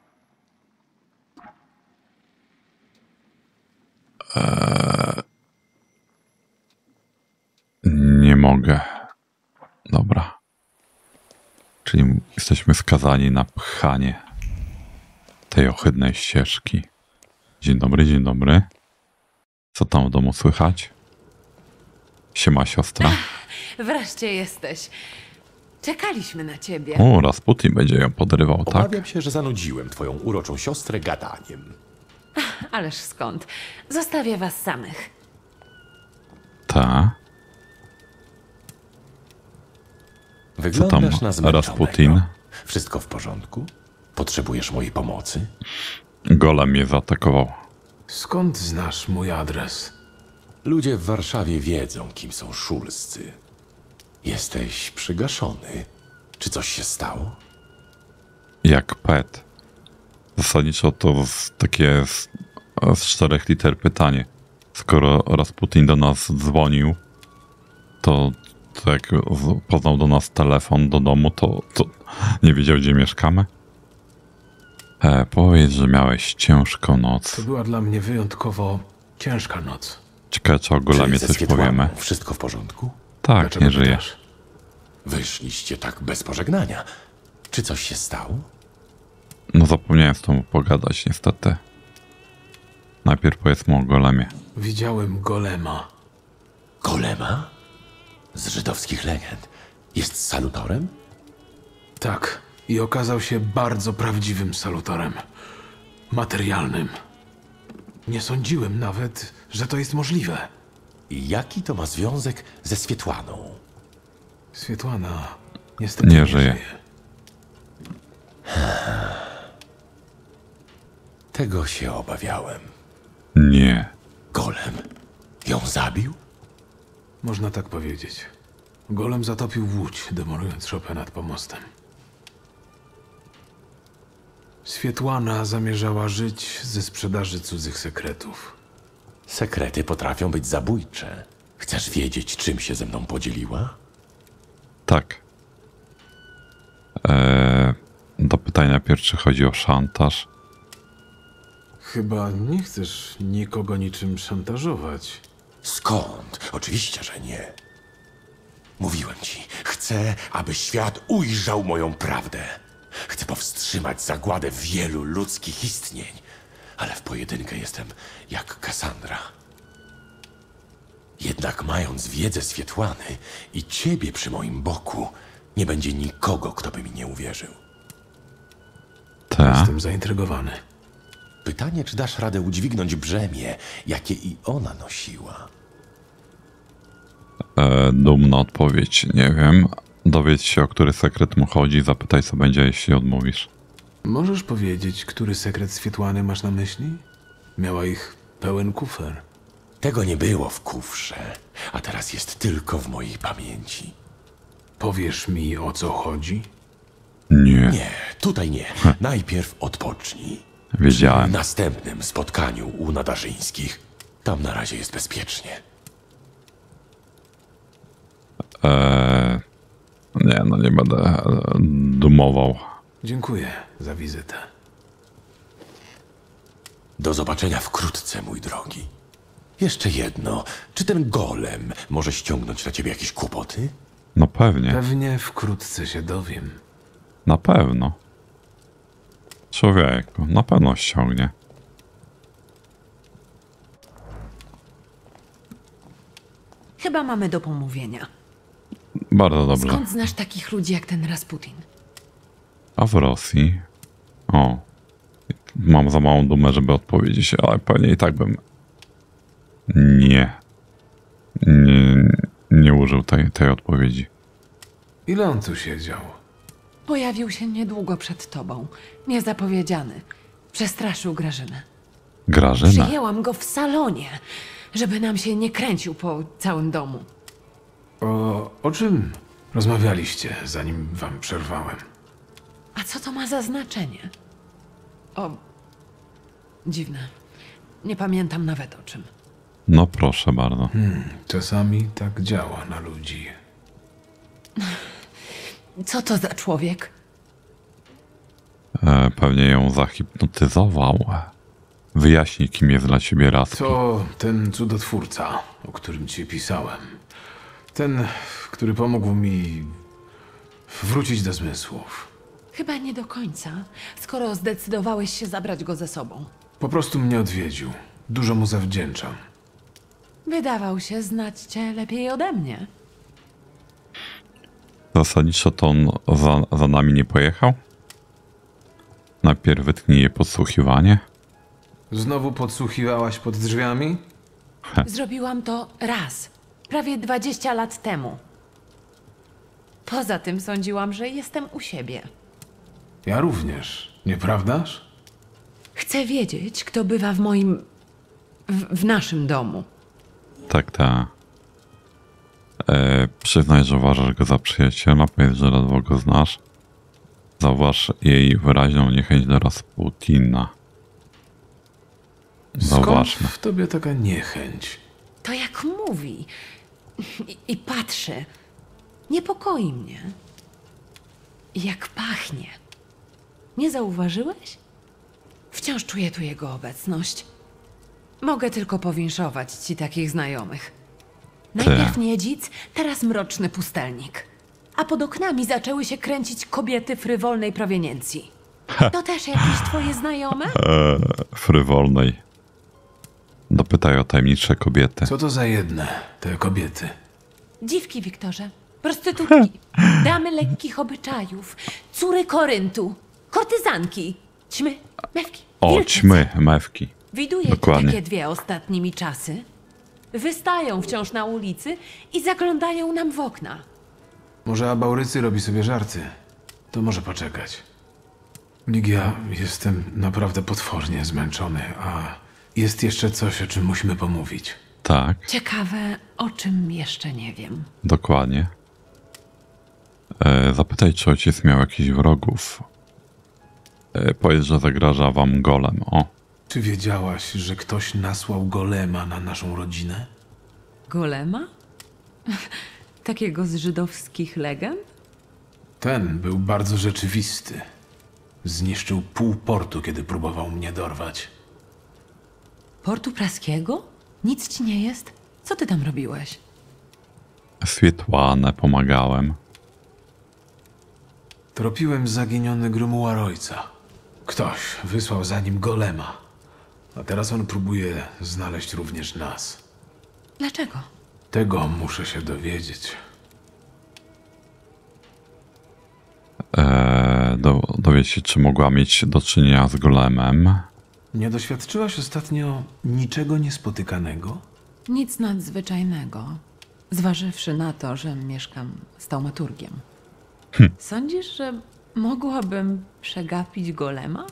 Nie mogę. Dobra. Czyli jesteśmy skazani na pchanie tej ohydnej ścieżki. Dzień dobry, dzień dobry. Co tam w domu słychać? Siema, siostra. Wreszcie jesteś. Czekaliśmy na ciebie. O, Rasputin będzie ją podrywał, tak? Obawiam się, że zanudziłem twoją uroczą siostrę gadaniem. Ależ skąd? Zostawię was samych. Ta. Wyglądasz na zmęczonego. Rasputin? Wszystko w porządku? Potrzebujesz mojej pomocy? Golem mnie zaatakował. Skąd znasz mój adres? Ludzie w Warszawie wiedzą, kim są Szulscy. Jesteś przygaszony. Czy coś się stało? Jak pet. Zasadniczo to takie z 4 liter pytanie. Skoro Rasputin do nas dzwonił, to jak poznał do nas telefon do domu, to nie wiedział, gdzie mieszkamy? Powiedz, że miałeś ciężką noc. To była dla mnie wyjątkowo ciężka noc. Ciekawe, czy o Golemie coś powiemy. Wszystko w porządku? Tak, Dlaczego nie żyje. pytasz? Wyszliście tak bez pożegnania. Czy coś się stało? No zapomniałem z tobą pogadać, niestety. Najpierw powiedzmy o Golemie. Widziałem golema. Golema? Z żydowskich legend. Jest salutorem? Tak. I okazał się bardzo prawdziwym salutorem. Materialnym. Nie sądziłem nawet, że to jest możliwe. I jaki to ma związek ze Swietłaną? Swietłana... Niestety nie żyje. Tego się obawiałem. Nie. Golem ją zabił? Można tak powiedzieć. Golem zatopił łódź, demolując szopę nad pomostem. Swietłana zamierzała żyć ze sprzedaży cudzych sekretów. Sekrety potrafią być zabójcze. Chcesz wiedzieć, czym się ze mną podzieliła? Tak. Do pytania najpierw, czy chodzi o szantaż. Chyba nie chcesz nikogo niczym szantażować. Skąd? Oczywiście, że nie. Mówiłem ci, chcę, aby świat ujrzał moją prawdę. Chcę powstrzymać zagładę wielu ludzkich istnień, ale w pojedynkę jestem jak Kassandra. Jednak mając wiedzę Swietłany i ciebie przy moim boku, nie będzie nikogo, kto by mi nie uwierzył. Jestem zaintrygowany. Pytanie, czy dasz radę udźwignąć brzemię, jakie i ona nosiła? Dumna odpowiedź. Nie wiem. Dowiedz się, o który sekret mu chodzi. Zapytaj, co będzie, jeśli odmówisz. Możesz powiedzieć, który sekret Swietłany masz na myśli? Miała ich pełen kufer. Tego nie było w kufrze, a teraz jest tylko w mojej pamięci. Powiesz mi, o co chodzi? Nie. Nie, tutaj nie. Najpierw odpocznij. Wiedziałem. Przy następnym spotkaniu u Nadarzyńskich. Tam na razie jest bezpiecznie. Nie, no nie będę dumował. Dziękuję za wizytę. Do zobaczenia wkrótce, mój drogi. Jeszcze jedno. Czy ten golem może ściągnąć na ciebie jakieś kłopoty? No pewnie. Pewnie wkrótce się dowiem. Na pewno. Człowieku, na pewno ściągnie. Chyba mamy do pomówienia. Bardzo dobrze. Skąd znasz takich ludzi jak ten Rasputin? A w Rosji? O. Mam za małą dumę, żeby odpowiedzieć, ale pewnie i tak bym... Nie użył tej odpowiedzi. Ile on tu siedział? Pojawił się niedługo przed tobą. Niezapowiedziany. Przestraszył Grażynę. Grażyna? Przyjęłam go w salonie, żeby nam się nie kręcił po całym domu. O czym rozmawialiście, zanim wam przerwałem? A co to ma za znaczenie? Dziwne. Nie pamiętam nawet o czym. No proszę bardzo. Czasami tak działa na ludzi. Co to za człowiek? Pewnie ją zahipnotyzował. Wyjaśnij, kim jest dla ciebie Rasputin. To ten cudotwórca, o którym ci pisałem. Ten, który pomógł mi wrócić do zmysłów. Chyba nie do końca, skoro zdecydowałeś się zabrać go ze sobą. Po prostu mnie odwiedził. Dużo mu zawdzięczam. Wydawał się znać cię lepiej ode mnie. Zasadniczo to on za nami nie pojechał? Najpierw wytknij je podsłuchiwanie? Znowu podsłuchiwałaś pod drzwiami? Zrobiłam to raz, prawie 20 lat temu. Poza tym sądziłam, że jestem u siebie. Ja również, nieprawdaż? Chcę wiedzieć, kto bywa w moim... w naszym domu. Tak. Przyznaj, że uważasz go za przyjaciela, powiedz, że ledwo go znasz. Zauważ jej wyraźną niechęć do Rasputina. Zauważmy. Skąd w tobie taka niechęć? To jak mówi i patrzy. Niepokoi mnie. Jak pachnie. Nie zauważyłeś? Wciąż czuję tu jego obecność. Mogę tylko powinszować ci takich znajomych. Najpierw niedzic, teraz mroczny pustelnik. A pod oknami zaczęły się kręcić kobiety frywolnej proweniencji. To też jakieś twoje znajome? Frywolnej. Dopytaj o tajemnicze kobiety. Co to za jedne, te kobiety? Dziwki, Wiktorze. Prostytutki. Damy lekkich obyczajów. Córy Koryntu. Kortyzanki. Ćmy, mewki. O, wilczyce. ćmy, mewki. Widuję Dokładnie. takie dwie ostatnimi czasy. Wystają wciąż na ulicy i zaglądają nam w okna. Może Abaurycy robi sobie żarty. To może poczekać. Ligia, jestem naprawdę potwornie zmęczony, a jest jeszcze coś, o czym musimy pomówić. Tak, Ciekawe, o czym jeszcze nie wiem. dokładnie. Zapytaj, czy ojciec miał jakichś wrogów. Powiedz, że zagraża wam golem. O, Czy wiedziałaś, że ktoś nasłał golema na naszą rodzinę? Golema? Takiego z żydowskich legend? Ten był bardzo rzeczywisty. Zniszczył pół portu, kiedy próbował mnie dorwać. Portu Praskiego? Nic ci nie jest? Co ty tam robiłeś? Swietłanę pomagałem. Tropiłem zaginiony grumuar ojca. Ktoś wysłał za nim golema. A teraz on próbuje znaleźć również nas. Dlaczego? Tego muszę się dowiedzieć. Dowiedz się, czy mogła mieć do czynienia z golemem. Nie doświadczyłaś ostatnio niczego niespotykanego? Nic nadzwyczajnego. Zważywszy na to, że mieszkam z taumaturgiem. Sądzisz, że mogłabym przegapić golema?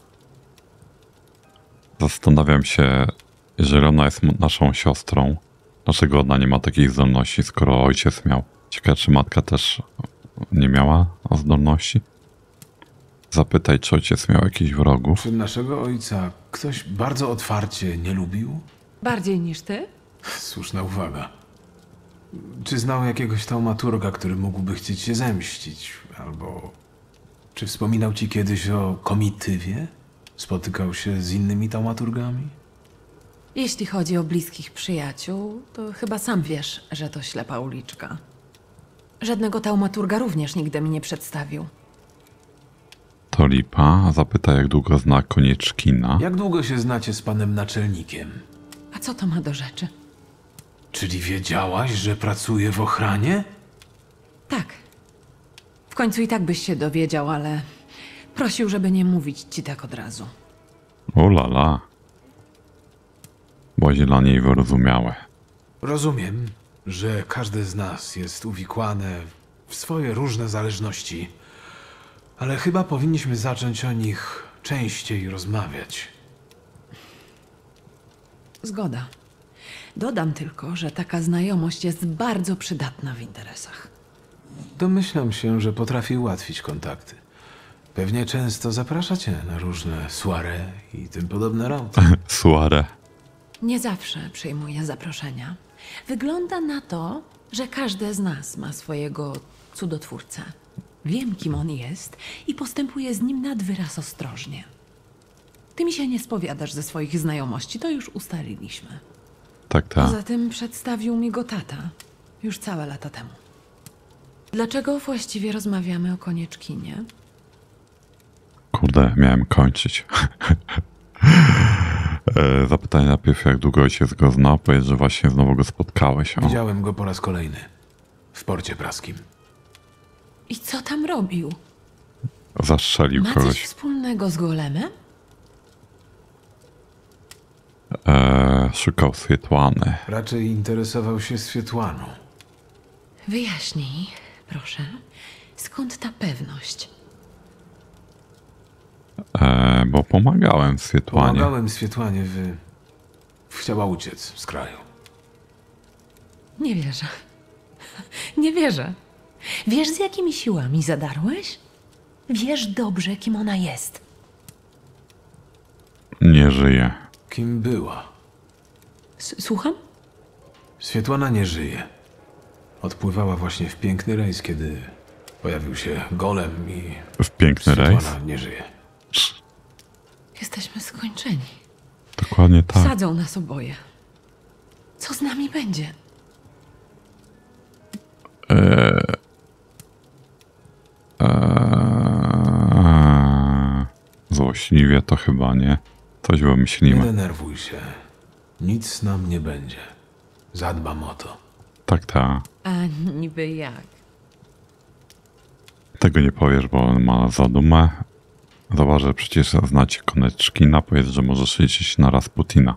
Zastanawiam się, jeżeli ona jest naszą siostrą, dlaczego ona nie ma takiej zdolności, skoro ojciec miał. Ciekawe, czy matka też nie miała zdolności? Zapytaj, czy ojciec miał jakichś wrogów. Czy naszego ojca ktoś bardzo otwarcie nie lubił? Bardziej niż ty? Słuszna uwaga. Czy znał jakiegoś taumaturga, który mógłby chcieć się zemścić? Albo czy wspominał ci kiedyś o komitywie? Spotykał się z innymi taumaturgami? Jeśli chodzi o bliskich przyjaciół, to chyba sam wiesz, że to ślepa uliczka. Żadnego taumaturga również nigdy mi nie przedstawił. To lipa. Zapytaj, jak długo zna Konieczkina. Jak długo się znacie z panem naczelnikiem? A co to ma do rzeczy? Czyli wiedziałaś, że pracuje w ochranie? Tak. W końcu i tak byś się dowiedział, ale prosił, żeby nie mówić ci tak od razu. Ulala. Było dla niej wyrozumiałe. Rozumiem, że każdy z nas jest uwikłany w swoje różne zależności, ale chyba powinniśmy zacząć o nich częściej rozmawiać. Zgoda. Dodam tylko, że taka znajomość jest bardzo przydatna w interesach. Domyślam się, że potrafi ułatwić kontakty. Pewnie często zaprasza cię na różne soirée i tym podobne rauty. Soirée. Nie zawsze przyjmuję zaproszenia. Wygląda na to, że każdy z nas ma swojego cudotwórcę. Wiem, kim on jest i postępuję z nim nad wyraz ostrożnie. Ty mi się nie spowiadasz ze swoich znajomości, to już ustaliliśmy. Tak, tak. Poza tym przedstawił mi go tata. Już całe lata temu. Dlaczego właściwie rozmawiamy o Konieczkinie? Kurde, miałem kończyć. Zapytaj najpierw, jak długo ojciec go zna. Powiedz, że właśnie znowu go spotkałeś. O. Widziałem go po raz kolejny. W porcie praskim. I co tam robił? Zastrzelił Ma coś kogoś. wspólnego z golemem? Szukał Swietłany. Raczej interesował się Swietłaną. Wyjaśnij, proszę. Skąd ta pewność? Bo pomagałem Swietłanie. Pomagałem Swietłanie chciała uciec z kraju. Nie wierzę. Nie wierzę. Wiesz, z jakimi siłami zadarłeś? Wiesz dobrze, kim ona jest. Nie żyje. Kim była? Słucham? Swietłana nie żyje. Odpływała właśnie w piękny rejs, kiedy pojawił się golem i... W piękny rejs? Swietłana nie żyje. Jesteśmy skończeni. Dokładnie tak. Sadzą nas oboje. Co z nami będzie? Złośliwie to chyba nie. Coś Nie wymyślimy. denerwuj się. Nic nam nie będzie. Zadbam o to. Tak, tak. A niby jak? Tego nie powiesz, bo on ma zadumę. Zobacz, że przecież znacie Koneczkina. Powiedz, że możesz liczyć na Rasputina.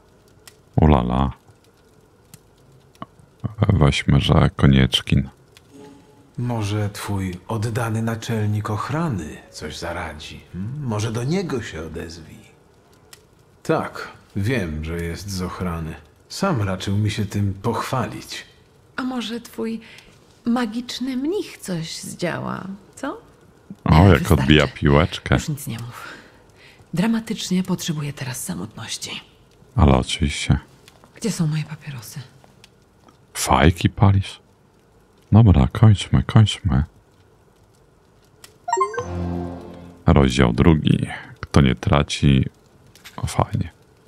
Ulala. Weźmy, że Konieczkin. Może twój oddany naczelnik ochrany coś zaradzi. Może do niego się odezwij. Tak, wiem, że jest z ochrany. Sam raczył mi się tym pochwalić. A może twój magiczny mnich coś zdziała, co? O, jak wystarczy. odbija piłeczkę. Już nic nie mów. Dramatycznie potrzebuję teraz samotności. Ale oczywiście. Gdzie są moje papierosy? Fajki palisz? Dobra, kończmy. Rozdział 2. Kto nie traci... O, fajnie.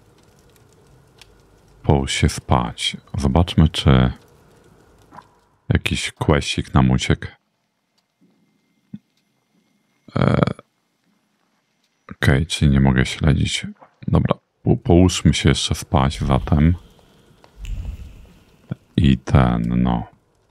Połóż się spać. Zobaczmy, czy jakiś questik nam uciekł. Okej, czyli nie mogę śledzić. Dobra, połóżmy się jeszcze spać zatem. I no.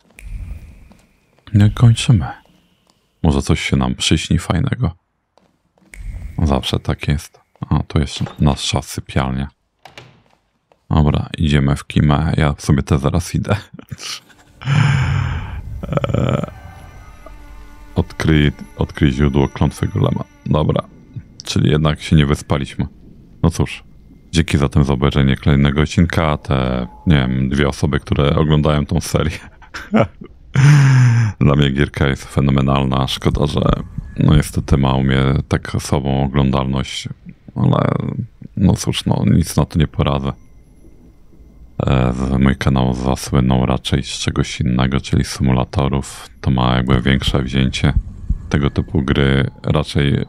Nie kończymy. Może coś się nam przyśni fajnego. Zawsze tak jest. A, tu jest nasza sypialnia. Dobra, idziemy w kimę. Ja sobie też zaraz idę. Odkryj źródło klątwy golema. Dobra, czyli jednak się nie wyspaliśmy. No cóż, dzięki zatem za obejrzenie kolejnego odcinka. Te, nie wiem, 2 osoby, które oglądają tą serię. Dla mnie gierka jest fenomenalna. Szkoda, że no niestety ma u mnie tak słabą oglądalność. Ale no cóż, no nic na to nie poradzę. Mój kanał zasłynął raczej z czegoś innego, czyli symulatorów. To ma jakby większe wzięcie. Tego typu gry raczej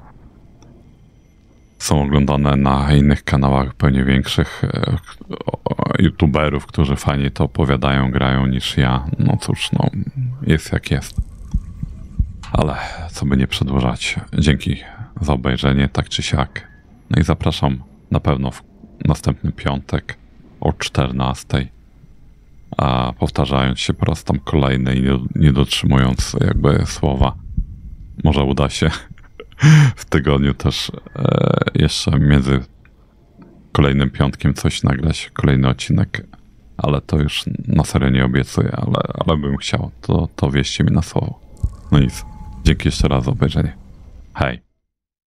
są oglądane na innych kanałach pewnie większych youtuberów, którzy fajnie to opowiadają, grają niż ja. No cóż, no jest jak jest. Ale co by nie przedłużać. Dzięki za obejrzenie, tak czy siak. No i zapraszam na pewno w następny piątek o 14. A powtarzając się po raz tam kolejny i nie dotrzymując jakby słowa. Może uda się w tygodniu też jeszcze między kolejnym piątkiem coś nagrać, kolejny odcinek, ale to już na serio nie obiecuję, ale bym chciał, to wierzcie mi na słowo. No nic, dzięki jeszcze raz za obejrzenie. Hej!